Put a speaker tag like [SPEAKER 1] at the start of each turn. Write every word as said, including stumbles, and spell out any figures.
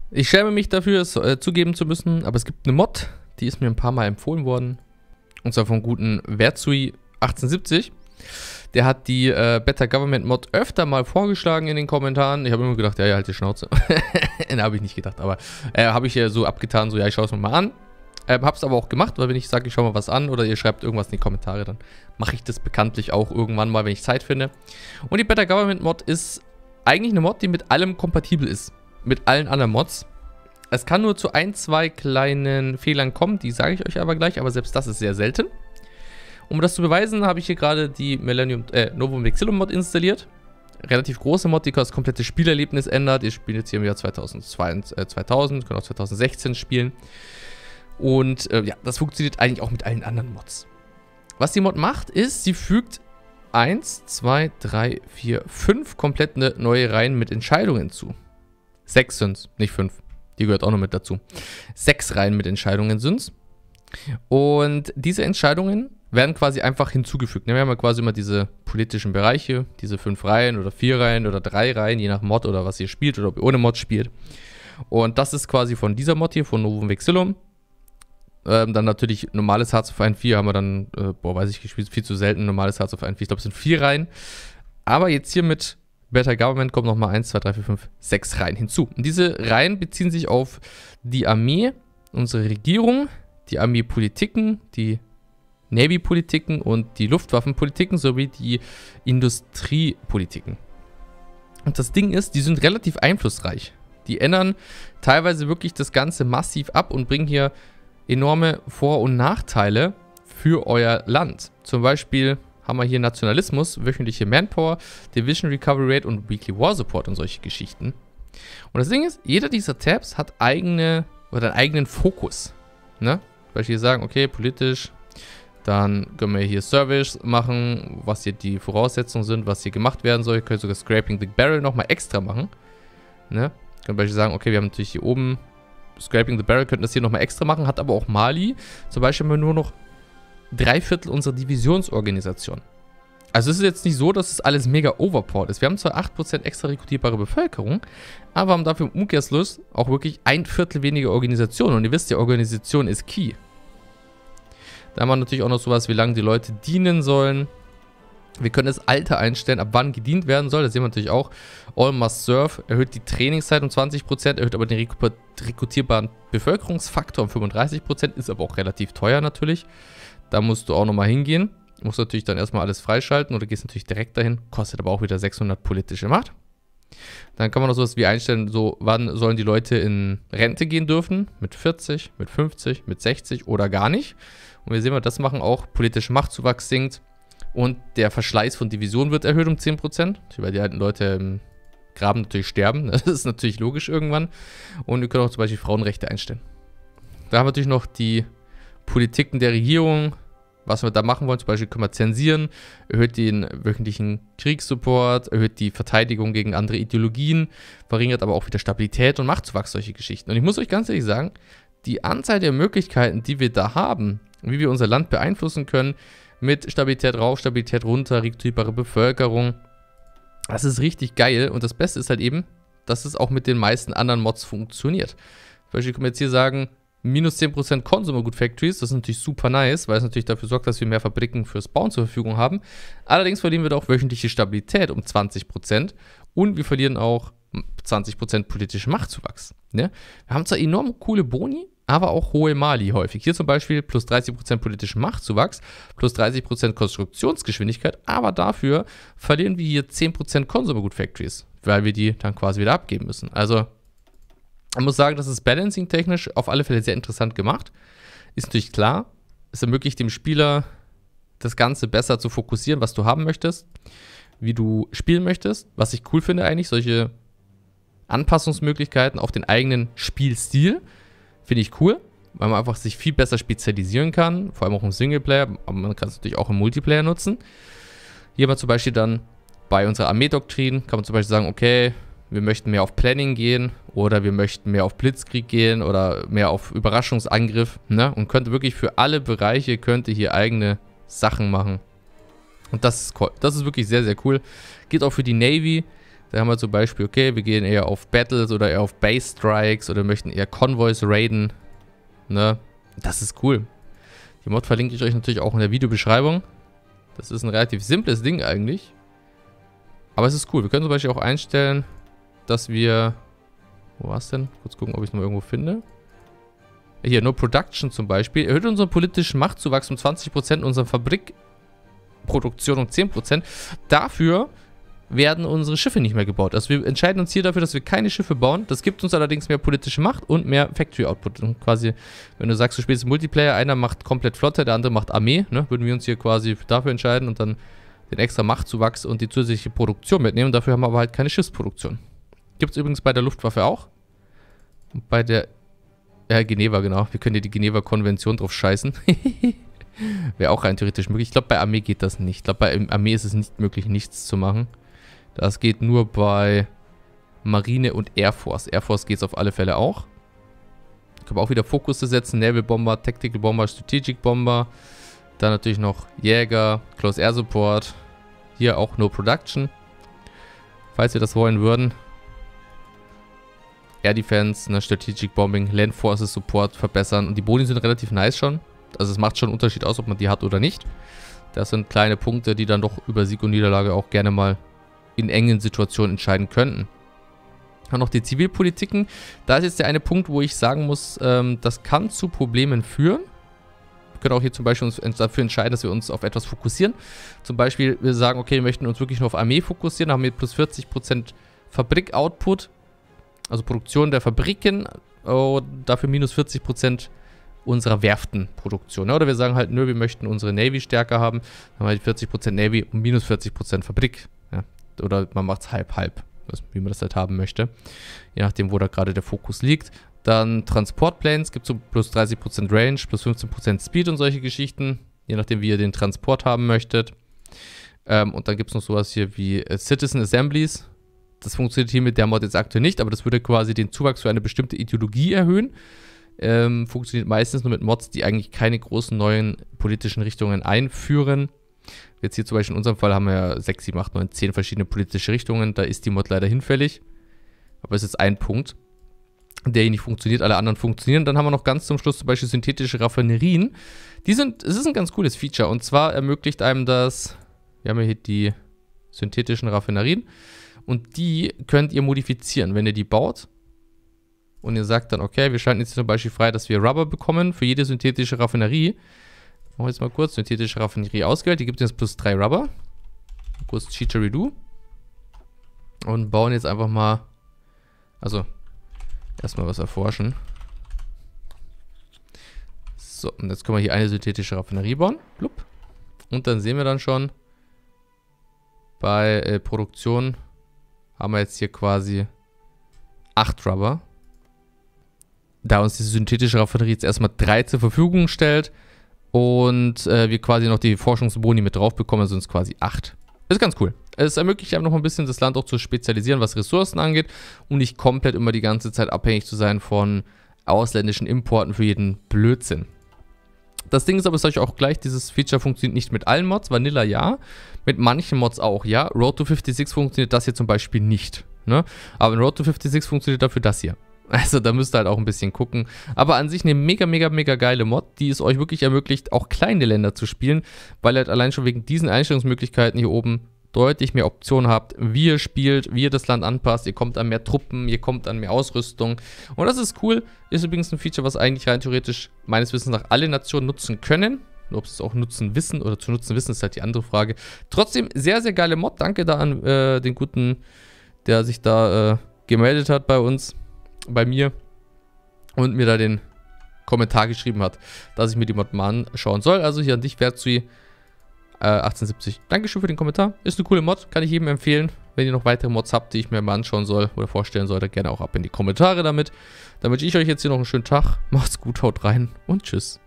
[SPEAKER 1] Ich schäme mich dafür, es äh, zugeben zu müssen, aber es gibt eine Mod, die ist mir ein paar Mal empfohlen worden. Und zwar vom guten Verzui achtzehnhundertsiebzig. Der hat die äh, Better Government Mod öfter mal vorgeschlagen in den Kommentaren. Ich habe immer gedacht, ja, ja, halt die Schnauze. Ne, habe ich nicht gedacht, aber äh, habe ich ja so abgetan, so, ja, ich schaue es mir mal an. Ähm, hab's aber auch gemacht, weil wenn ich sage, ich schaue mal was an oder ihr schreibt irgendwas in die Kommentare, dann mache ich das bekanntlich auch irgendwann mal, wenn ich Zeit finde. Und die Better Government Mod ist eigentlich eine Mod, die mit allem kompatibel ist. Mit allen anderen Mods. Es kann nur zu ein, zwei kleinen Fehlern kommen, die sage ich euch aber gleich, aber selbst das ist sehr selten. Um das zu beweisen, habe ich hier gerade die Millennium, äh, Novum Vexillum Mod installiert. Relativ große Mod, die das komplette Spielerlebnis ändert. Ihr spielt jetzt hier im Jahr zweitausendzweihundert, äh, zweitausend, könnt auch zweitausendsechzehn spielen. Und äh, ja, das funktioniert eigentlich auch mit allen anderen Mods. Was die Mod macht, ist, sie fügt eins, zwei, drei, vier, fünf komplett neue Reihen mit Entscheidungen zu. sechs sind es, nicht fünf. Die gehört auch noch mit dazu. Sechs Reihen mit Entscheidungen sind es. Und diese Entscheidungen werden quasi einfach hinzugefügt. Wir haben ja quasi immer diese politischen Bereiche, diese fünf Reihen oder vier Reihen oder drei Reihen, je nach Mod oder was ihr spielt oder ob ihr ohne Mod spielt. Und das ist quasi von dieser Mod hier, von Novum Vexillum. Ähm, dann natürlich normales Hearts of Iron vier haben wir dann, äh, boah, weiß ich, gespielt, viel zu selten, normales Hearts of Iron vier. Ich glaube, es sind vier Reihen. Aber jetzt hier mit Better Government kommt nochmal eins, zwei, drei, vier, fünf, sechs Reihen hinzu. Und diese Reihen beziehen sich auf die Armee, unsere Regierung, die Armeepolitiken, die Navy-Politiken und die Luftwaffenpolitiken sowie die Industriepolitiken. Und das Ding ist, die sind relativ einflussreich. Die ändern teilweise wirklich das Ganze massiv ab und bringen hier enorme Vor- und Nachteile für euer Land. Zum Beispiel haben wir hier Nationalismus, wöchentliche Manpower, Division Recovery Rate und Weekly War Support und solche Geschichten. Und das Ding ist, jeder dieser Tabs hat eigene oder einen eigenen Fokus. Ne? Zum Beispiel sagen, okay, politisch, dann können wir hier Service machen, was hier die Voraussetzungen sind, was hier gemacht werden soll. Ihr könnt sogar Scraping the Barrel nochmal extra machen. Ne? Ihr könnt beispielsweise sagen, okay, wir haben natürlich hier oben Scraping the Barrel, könnten das hier nochmal extra machen, hat aber auch Mali. Zum Beispiel haben wir nur noch drei Viertel unserer Divisionsorganisation. Also es ist jetzt nicht so, dass es alles mega overpowered ist. Wir haben zwar acht Prozent extra rekrutierbare Bevölkerung, aber haben dafür im Umkehrschluss auch wirklich ein Viertel weniger Organisation. Und ihr wisst ja, Organisation ist key. Da haben wir natürlich auch noch sowas, wie lange die Leute dienen sollen. Wir können das Alter einstellen, ab wann gedient werden soll. Das sehen wir natürlich auch. All must serve erhöht die Trainingszeit um zwanzig Prozent, erhöht aber den rekrutierbaren Bevölkerungsfaktor um fünfunddreißig Prozent, ist aber auch relativ teuer natürlich. Da musst du auch nochmal hingehen. Du musst natürlich dann erstmal alles freischalten oder gehst natürlich direkt dahin. Kostet aber auch wieder sechshundert politische Macht. Dann kann man noch sowas wie einstellen, so wann sollen die Leute in Rente gehen dürfen. Mit vierzig, mit fünfzig, mit sechzig oder gar nicht. Und wir sehen mal, das machen auch, politische Machtzuwachs sinkt. Und der Verschleiß von Divisionen wird erhöht um zehn Prozent. Weil die alten Leute im Graben natürlich sterben. Das ist natürlich logisch irgendwann. Und wir können auch zum Beispiel Frauenrechte einstellen. Da haben wir natürlich noch die Politiken der Regierung, was wir da machen wollen. Zum Beispiel können wir zensieren, erhöht den wöchentlichen Kriegssupport, erhöht die Verteidigung gegen andere Ideologien, verringert aber auch wieder Stabilität und Machtzuwachs, solche Geschichten. Und ich muss euch ganz ehrlich sagen, die Anzahl der Möglichkeiten, die wir da haben, wie wir unser Land beeinflussen können, mit Stabilität rauf, Stabilität runter, rekrutierbare Bevölkerung, das ist richtig geil. Und das Beste ist halt eben, dass es auch mit den meisten anderen Mods funktioniert. Zum Beispiel können wir jetzt hier sagen, minus zehn Prozent Consumer Good Factories, das ist natürlich super nice, weil es natürlich dafür sorgt, dass wir mehr Fabriken fürs Bauen zur Verfügung haben. Allerdings verlieren wir da auch wöchentliche Stabilität um zwanzig Prozent und wir verlieren auch zwanzig Prozent politischen Machtzuwachs. Ne? Wir haben zwar enorm coole Boni, aber auch hohe Mali häufig. Hier zum Beispiel plus dreißig Prozent politischen Machtzuwachs, plus dreißig Prozent Konstruktionsgeschwindigkeit, aber dafür verlieren wir hier zehn Prozent Consumer Good Factories, weil wir die dann quasi wieder abgeben müssen. Also ich muss sagen, das ist balancing-technisch auf alle Fälle sehr interessant gemacht. Ist natürlich klar, es ermöglicht dem Spieler, das Ganze besser zu fokussieren, was du haben möchtest, wie du spielen möchtest. Was ich cool finde eigentlich, solche Anpassungsmöglichkeiten auf den eigenen Spielstil, finde ich cool, weil man einfach sich viel besser spezialisieren kann, vor allem auch im Singleplayer, aber man kann es natürlich auch im Multiplayer nutzen. Hier haben wir zum Beispiel dann bei unserer Armeedoktrin, kann man zum Beispiel sagen, okay, wir möchten mehr auf Planning gehen oder wir möchten mehr auf Blitzkrieg gehen oder mehr auf Überraschungsangriff, ne? Und könnte wirklich für alle Bereiche, könnte hier eigene Sachen machen. Und das ist, das ist wirklich sehr, sehr cool. Geht auch für die Navy, Da haben wir zum Beispiel, okay, wir gehen eher auf Battles oder eher auf Base Strikes oder möchten eher Convoys raiden. Ne? Das ist cool. Die Mod verlinke ich euch natürlich auch in der Videobeschreibung. Das ist ein relativ simples Ding eigentlich. Aber es ist cool. Wir können zum Beispiel auch einstellen, dass wir... Wo war es denn? Kurz gucken, ob ich es noch irgendwo finde. Hier, No Production zum Beispiel. Erhöht unseren politischen Machtzuwachs um zwanzig Prozent, unsere Fabrikproduktion um zehn Prozent. Dafür werden unsere Schiffe nicht mehr gebaut. Also wir entscheiden uns hier dafür, dass wir keine Schiffe bauen. Das gibt uns allerdings mehr politische Macht und mehr Factory Output. Und quasi, wenn du sagst, du spielst Multiplayer, einer macht komplett Flotte, der andere macht Armee, ne, würden wir uns hier quasi dafür entscheiden und dann den extra Machtzuwachs und die zusätzliche Produktion mitnehmen. Dafür haben wir aber halt keine Schiffsproduktion. Gibt es übrigens bei der Luftwaffe auch. Und bei der, ja, Geneva, genau. Wir können hier die Geneva-Konvention drauf scheißen. Wäre auch rein theoretisch möglich. Ich glaube, bei Armee geht das nicht. Ich glaube, bei Armee ist es nicht möglich, nichts zu machen. Das geht nur bei Marine und Air Force. Air Force geht es auf alle Fälle auch. Können wir auch wieder Fokus setzen. Naval Bomber, Tactical Bomber, Strategic Bomber. Dann natürlich noch Jäger, Close Air Support. Hier auch No Production. Falls wir das wollen würden. Air Defense, ne, Strategic Bombing, Land Forces Support verbessern. Und die Boni sind relativ nice schon. Also es macht schon einen Unterschied aus, ob man die hat oder nicht. Das sind kleine Punkte, die dann doch über Sieg und Niederlage auch gerne mal in engen Situationen entscheiden könnten. Dann noch die Zivilpolitiken. Da ist jetzt der eine Punkt, wo ich sagen muss, ähm, das kann zu Problemen führen. Wir können auch hier zum Beispiel uns dafür entscheiden, dass wir uns auf etwas fokussieren. Zum Beispiel, wir sagen, okay, wir möchten uns wirklich nur auf Armee fokussieren, haben wir plus vierzig Prozent Fabrik-Output, also Produktion der Fabriken, und dafür minus vierzig Prozent unserer Werftenproduktion. Oder wir sagen halt, nö, wir möchten unsere Navy stärker haben, dann haben wir halt vierzig Prozent Navy und minus vierzig Prozent Fabrik. Ja. Oder man macht es halb-halb, wie man das halt haben möchte. Je nachdem, wo da gerade der Fokus liegt. Dann Transportplanes, gibt es so plus dreißig Prozent Range, plus fünfzehn Prozent Speed und solche Geschichten. Je nachdem, wie ihr den Transport haben möchtet. Ähm, und dann gibt es noch sowas hier wie äh, Citizen Assemblies. Das funktioniert hier mit der Mod jetzt aktuell nicht, aber das würde quasi den Zuwachs für eine bestimmte Ideologie erhöhen. Ähm, funktioniert meistens nur mit Mods, die eigentlich keine großen neuen politischen Richtungen einführen. Jetzt hier zum Beispiel in unserem Fall haben wir ja sechs, sieben, acht, neun, zehn verschiedene politische Richtungen. Da ist die Mod leider hinfällig. Aber es ist jetzt ein Punkt, der hier nicht funktioniert. Alle anderen funktionieren. Dann haben wir noch ganz zum Schluss zum Beispiel synthetische Raffinerien. Die sind, es ist ein ganz cooles Feature. Und zwar ermöglicht einem das, wir haben ja hier die synthetischen Raffinerien. Und die könnt ihr modifizieren, wenn ihr die baut. Und ihr sagt dann, okay, wir schalten jetzt zum Beispiel frei, dass wir Rubber bekommen für jede synthetische Raffinerie. Machen wir jetzt mal kurz, synthetische Raffinerie ausgewählt. Die gibt jetzt plus drei Rubber. Kurz Cheatery-Do. Und bauen jetzt einfach mal, also erstmal was erforschen. So, und jetzt können wir hier eine synthetische Raffinerie bauen. Blub. Und dann sehen wir dann schon, bei äh, Produktion haben wir jetzt hier quasi acht Rubber. Da uns diese synthetische Raffinerie jetzt erstmal drei zur Verfügung stellt und äh, wir quasi noch die Forschungsboni mit drauf bekommen, sind es quasi acht. Ist ganz cool. Es ermöglicht einem noch ein bisschen das Land auch zu spezialisieren, was Ressourcen angeht und nicht komplett immer die ganze Zeit abhängig zu sein von ausländischen Importen für jeden Blödsinn. Das Ding ist aber, sage ich auch gleich, dieses Feature funktioniert nicht mit allen Mods. Vanilla ja, mit manchen Mods auch, ja. Road to fünfundsechzig funktioniert das hier zum Beispiel nicht, ne? Aber in Road to fünfundsechzig funktioniert dafür das hier. Also da müsst ihr halt auch ein bisschen gucken. Aber an sich eine mega, mega, mega geile Mod, die es euch wirklich ermöglicht, auch kleine Länder zu spielen, weil ihr halt allein schon wegen diesen Einstellungsmöglichkeiten hier oben deutlich mehr Optionen habt, wie ihr spielt, wie ihr das Land anpasst. Ihr kommt an mehr Truppen, ihr kommt an mehr Ausrüstung. Und das ist cool. Ist übrigens ein Feature, was eigentlich rein theoretisch meines Wissens nach alle Nationen nutzen können. Nur ob sie es auch nutzen wissen oder zu nutzen wissen, ist halt die andere Frage. Trotzdem sehr, sehr geile Mod. Danke da an äh, den Guten, der sich da äh, gemeldet hat bei uns, bei mir und mir da den Kommentar geschrieben hat, dass ich mir die Mod mal anschauen soll. Also hier an dich, Verzui äh, achtzehnhundertsiebzig. Dankeschön für den Kommentar. Ist eine coole Mod, kann ich jedem empfehlen. Wenn ihr noch weitere Mods habt, die ich mir mal anschauen soll oder vorstellen sollte, gerne auch ab in die Kommentare damit. Dann wünsche ich euch jetzt hier noch einen schönen Tag. Macht's gut, haut rein und tschüss.